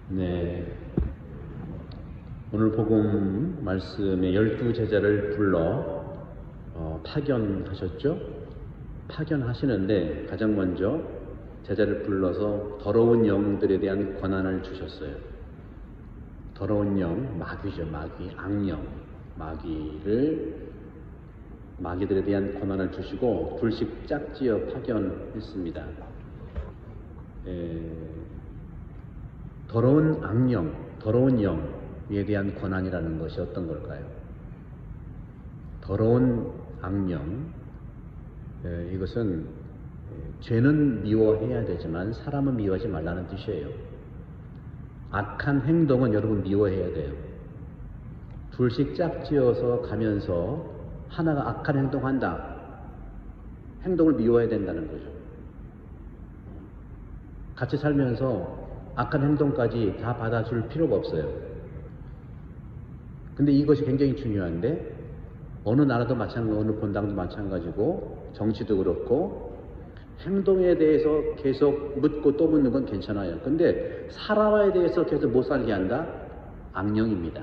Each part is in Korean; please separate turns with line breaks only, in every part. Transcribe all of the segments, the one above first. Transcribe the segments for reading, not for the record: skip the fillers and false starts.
네, 오늘 복음 말씀에 12제자를 불러 파견하셨죠? 파견하시는데 가장 먼저 제자를 불러서 더러운 영들에 대한 권한을 주셨어요. 더러운 영, 마귀죠. 마귀, 악령, 마귀들에 대한 권한을 주시고 둘씩 짝지어 파견했습니다. 더러운 악령, 더러운 영에 대한 권한이라는 것이 어떤 걸까요? 더러운 악령, 이것은 죄는 미워해야 되지만 사람은 미워하지 말라는 뜻이에요. 악한 행동은 여러분 미워해야 돼요. 둘씩 짝지어서 가면서 하나가 악한 행동한다. 행동을 미워해야 된다는 거죠. 같이 살면서 악한 행동까지 다 받아줄 필요가 없어요. 근데 이것이 굉장히 중요한데 어느 나라도 마찬가지고 어느 본당도 마찬가지고 정치도 그렇고 행동에 대해서 계속 묻고 또 묻는 건 괜찮아요. 근데 사람에 대해서 계속 못 살게 한다? 악령입니다.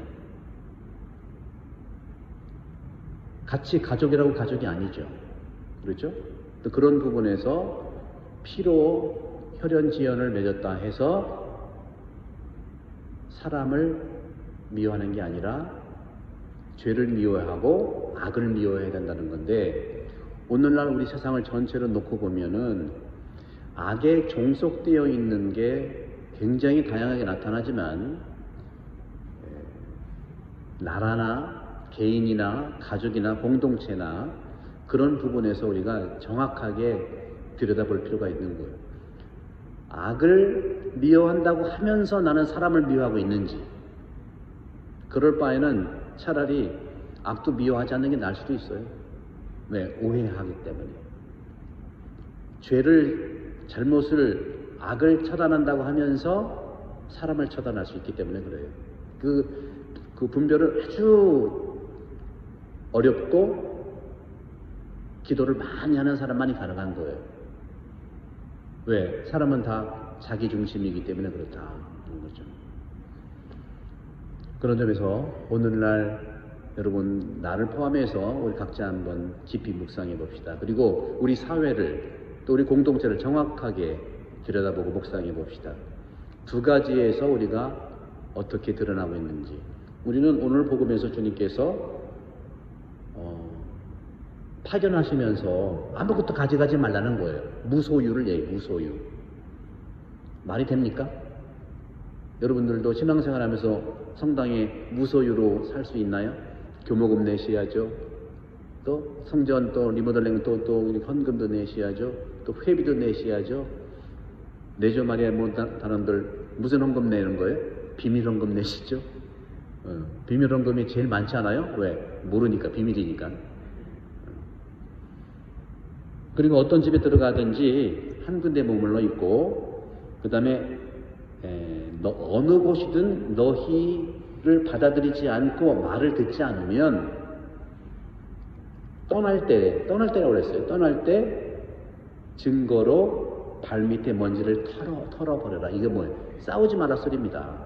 같이 가족이라고 가족이 아니죠. 그렇죠? 또 그런 부분에서 피로 혈연지연을 맺었다 해서 사람을 미워하는 게 아니라 죄를 미워하고 악을 미워해야 된다는 건데 오늘날 우리 세상을 전체로 놓고 보면은 악에 종속되어 있는 게 굉장히 다양하게 나타나지만 나라나 개인이나 가족이나 공동체나 그런 부분에서 우리가 정확하게 들여다볼 필요가 있는 거예요. 악을 미워한다고 하면서 나는 사람을 미워하고 있는지, 그럴 바에는 차라리 악도 미워하지 않는 게 나을 수도 있어요. 왜? 오해하기 때문에. 잘못을, 악을 처단한다고 하면서 사람을 처단할 수 있기 때문에 그래요. 그 분별을 아주 어렵고 기도를 많이 하는 사람만이 가능한 거예요. 왜? 사람은 다 자기 중심이기 때문에 그렇다는 거죠. 그런 점에서 오늘날 여러분 나를 포함해서 우리 각자 한번 깊이 묵상해 봅시다. 그리고 우리 사회를 또 우리 공동체를 정확하게 들여다보고 묵상해 봅시다. 두 가지에서 우리가 어떻게 드러나고 있는지. 우리는 오늘 복음에서 주님께서 파견하시면서 아무것도 가져가지 말라는 거예요. 무소유를 얘기해요. 무소유. 말이 됩니까? 여러분들도 신앙생활 하면서 성당에 무소유로 살 수 있나요? 교목금 내셔야죠. 또 성전 또 리모델링 또 헌금도 내셔야죠. 또 회비도 내셔야죠. 내죠 말이야. 뭐 다른들 무슨 헌금 내는 거예요? 비밀 헌금 내시죠. 비밀 헌금이 제일 많지 않아요? 왜? 모르니까, 비밀이니까. 그리고 어떤 집에 들어가든지 한 군데 머물러 있고, 그 다음에 어느 곳이든 너희를 받아들이지 않고 말을 듣지 않으면 떠날 때라고 그랬어요. 떠날 때 증거로 발밑에 먼지를 털어버려라. 이게 뭐예요? 싸우지 말라 소리입니다.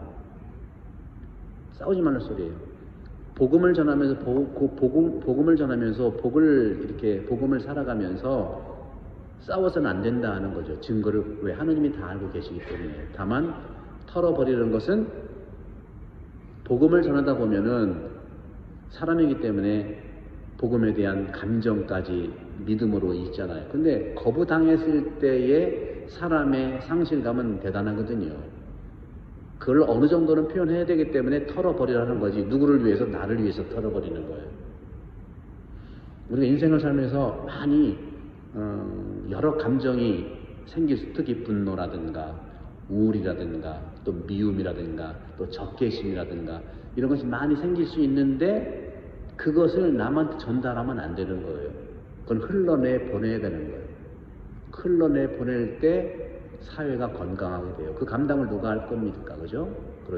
싸우지 말라 소리예요. 복음을 전하면서 복음을 전하면서 복음을 살아가면서 싸워서는 안 된다 하는 거죠. 증거를 왜? 하느님이 다 알고 계시기 때문에. 다만 털어버리는 것은 복음을 전하다 보면은 사람이기 때문에 복음에 대한 감정까지 믿음으로 있잖아요. 근데 거부당했을 때의 사람의 상실감은 대단하거든요. 그걸 어느 정도는 표현해야 되기 때문에 털어버리라는 거지. 누구를 위해서? 나를 위해서 털어버리는 거예요. 우리가 인생을 살면서 많이 여러 감정이 생길 수, 특히 분노라든가 우울이라든가 또 미움이라든가 또 적개심이라든가 이런 것이 많이 생길 수 있는데 그것을 남한테 전달하면 안 되는 거예요. 그건 흘러내보내야 되는 거예요. 흘러내보낼 때 사회가 건강하게 돼요. 그 감당을 누가 할 겁니까? 그죠?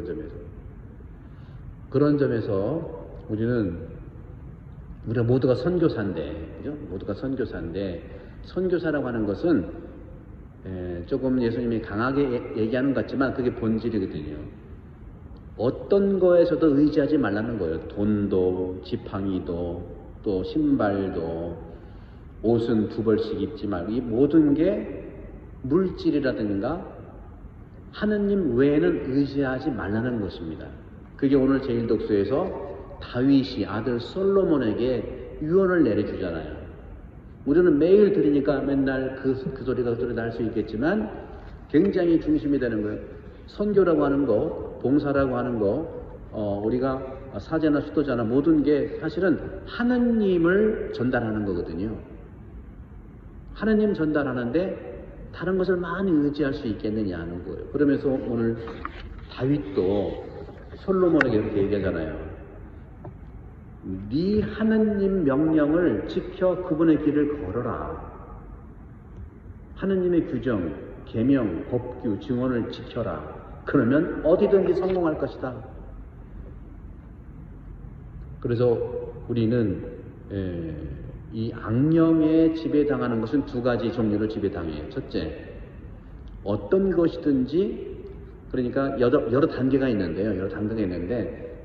그런 점에서 우리가 모두가 선교사인데, 그죠? 모두가 선교사인데, 선교사라고 하는 것은 조금 예수님이 강하게 얘기하는 것 같지만 그게 본질이거든요. 어떤 거에서도 의지하지 말라는 거예요. 돈도, 지팡이도, 또 신발도, 옷은 2벌씩 입지 말고, 이 모든 게 물질이라든가 하느님 외에는 의지하지 말라는 것입니다. 그게 오늘 제1독서에서 다윗이 아들 솔로몬에게 유언을 내려주잖아요. 우리는 매일 들으니까 맨날 그 소리가 날 수 있겠지만 굉장히 중심이 되는 거예요. 선교라고 하는 거, 봉사라고 하는 거, 우리가 사제나 수도자나 모든 게 사실은 하느님을 전달하는 거거든요. 하느님 전달하는데 다른 것을 많이 의지할 수 있겠느냐 하는 거예요. 그러면서 오늘 다윗도 솔로몬에게 이렇게 얘기하잖아요. 네 하느님 명령을 지켜 그분의 길을 걸어라. 하느님의 규정, 계명, 법규, 증언을 지켜라. 그러면 어디든지 성공할 것이다. 그래서 우리는 이 악령에 지배당하는 것은 2가지 종류로 지배당해요. 첫째, 어떤 것이든지, 그러니까 여러 단계가 있는데요. 여러 단계가 있는데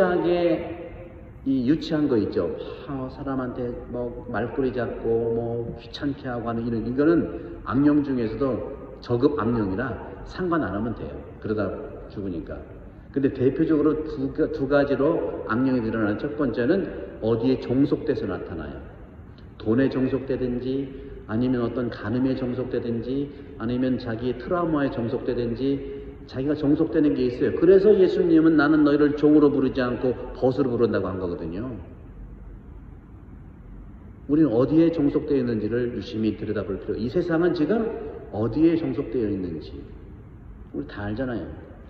유치한 거 있죠. 사람한테 뭐 말꼬리 잡고 뭐 귀찮게 하고 하는 이거는 악령 중에서도 저급 악령이라 상관 안 하면 돼요. 그러다 죽으니까. 근데 대표적으로 두 가지로 악령이 드러나는 첫 번째는 어디에 종속돼서 나타나요. 돈에 종속되든지, 아니면 어떤 간음에 종속되든지, 아니면 자기의 트라우마에 종속되든지, 자기가 종속되는 게 있어요. 그래서 예수님은 나는 너희를 종으로 부르지 않고 벗으로 부른다고 한 거거든요. 우리는 어디에 종속되어 있는지를 유심히 들여다볼 필요. 이 세상은 지금 어디에 종속되어 있는지 우리 다 알잖아요.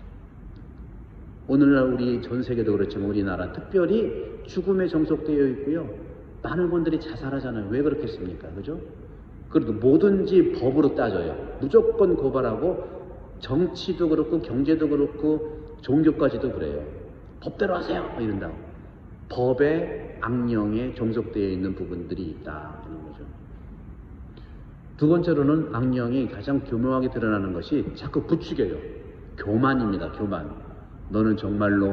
오늘날 우리 전 세계도 그렇지만 우리나라 특별히 죽음에 종속되어 있고요. 많은 분들이 자살하잖아요. 왜 그렇겠습니까? 그죠? 그래도 뭐든지 법으로 따져요. 무조건 고발하고, 정치도 그렇고 경제도 그렇고 종교까지도 그래요. 법대로 하세요 이런다고. 법에 악령에 종속되어 있는 부분들이 있다 이런 거죠. 두 번째로는 악령이 가장 교묘하게 드러나는 것이 자꾸 부추겨요. 교만입니다. 교만. 너는 정말로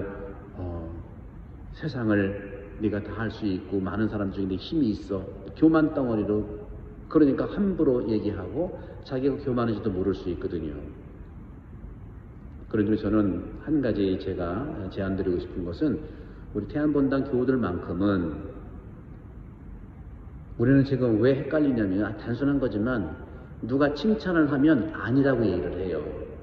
세상을 네가 다 할 수 있고 많은 사람 중에 네 힘이 있어. 교만 덩어리로. 그러니까 함부로 얘기하고 자기가 교만한지도 모를 수 있거든요. 그러니 저는 한 가지 제가 제안드리고 싶은 것은, 우리 태안본당 교우들만큼은 우리는 지금 왜 헷갈리냐면, 단순한 거지만 누가 칭찬을 하면 아니라고 얘기를 해요.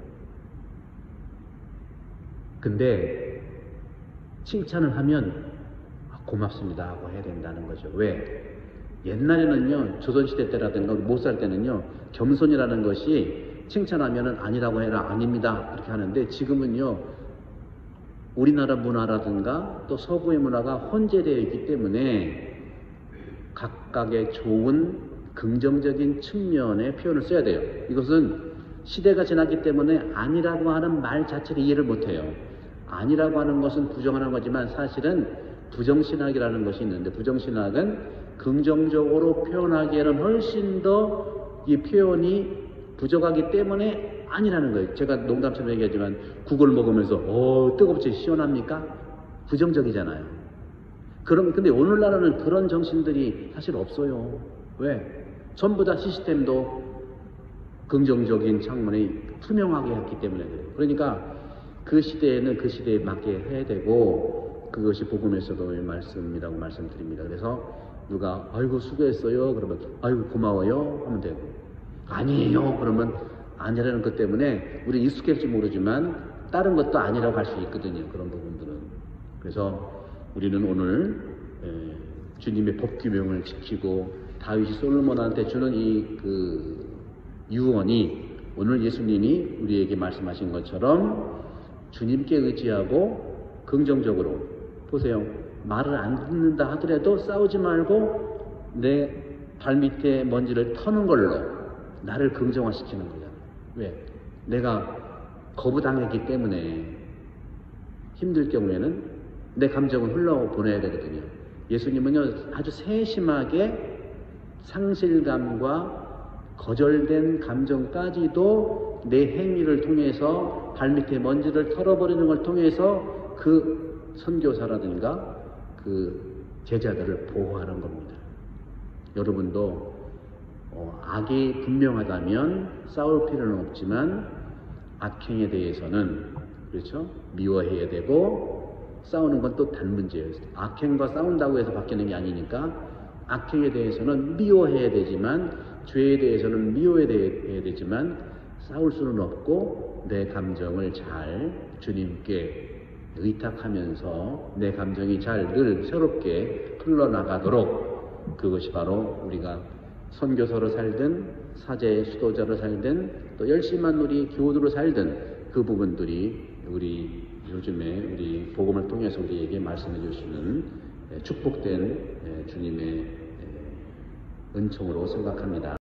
근데 칭찬을 하면 고맙습니다 하고 해야 된다는 거죠. 왜? 옛날에는요, 조선시대 때라든가 못 살 때는요, 겸손이라는 것이 칭찬하면은 아니라고 해라, 아닙니다 이렇게 하는데, 지금은요 우리나라 문화라든가 또 서구의 문화가 혼재되어 있기 때문에 각각의 좋은 긍정적인 측면의 표현을 써야 돼요. 이것은 시대가 지났기 때문에 아니라고 하는 말 자체를 이해를 못해요. 아니라고 하는 것은 부정하는 거지만 사실은 부정신학이라는 것이 있는데, 부정신학은 긍정적으로 표현하기에는 훨씬 더 이 표현이 부족하기 때문에 아니라는 거예요. 제가 농담처럼 얘기하지만 국을 먹으면서 뜨겁지 시원합니까? 부정적이잖아요. 근데 오늘날에는 그런 정신들이 사실 없어요. 왜? 전부 다 시스템도 긍정적인 창문이 투명하게 했기 때문에 그래요. 그러니까 그 시대에는 그 시대에 맞게 해야 되고, 그것이 복음에서도 말씀이라고 말씀드립니다. 그래서 누가 아이고 수고했어요 그러면 아이고 고마워요 하면 되고, 아니에요 그러면 아니라는 것 때문에 우리 익숙할지 모르지만 다른 것도 아니라고 할 수 있거든요. 그런 부분들은. 그래서 우리는 오늘 주님의 법규명을 지키고 다윗이 솔로몬한테 주는 이 유언이, 오늘 예수님이 우리에게 말씀하신 것처럼 주님께 의지하고 긍정적으로 보세요. 말을 안 듣는다 하더라도 싸우지 말고 내 발밑에 먼지를 터는 걸로 나를 긍정화시키는 거야. 왜? 내가 거부당했기 때문에 힘들 경우에는 내 감정을 흘러보내야 되거든요. 예수님은요 아주 세심하게 상실감과 거절된 감정까지도 내 행위를 통해서 통해서 발밑에 먼지를 털어버리는 걸 통해서 그 선교사라든가 그 제자들을 보호하는 겁니다. 여러분도 악이 분명하다면 싸울 필요는 없지만 악행에 대해서는 그렇죠? 미워해야 되고 싸우는 건 또 다른 문제예요. 악행과 싸운다고 해서 바뀌는 게 아니니까 악행에 대해서는 미워해야 되지만 죄에 대해서는 미워해야 되지만 싸울 수는 없고 내 감정을 잘 주님께 의탁하면서 내 감정이 잘 늘 새롭게 흘러나가도록 그것이 바로 우리가 선교사로 살든 사제의 수도자로 살든 또 열심한 우리 교우들로 살든 그 부분들이 우리 요즘에 우리 복음을 통해서 우리에게 말씀해 주시는 축복된 주님의 은총으로 생각합니다.